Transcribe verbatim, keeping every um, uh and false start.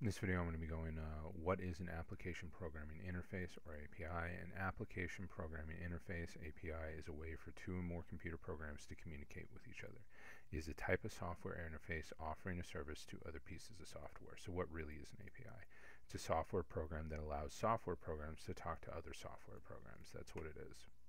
In this video I'm going to be going uh, what is an application programming interface or A P I. An application programming interface, A P I, is a way for two or more computer programs to communicate with each other. It is a type of software interface offering a service to other pieces of software. So what really is an A P I? It's a software program that allows software programs to talk to other software programs. That's what it is.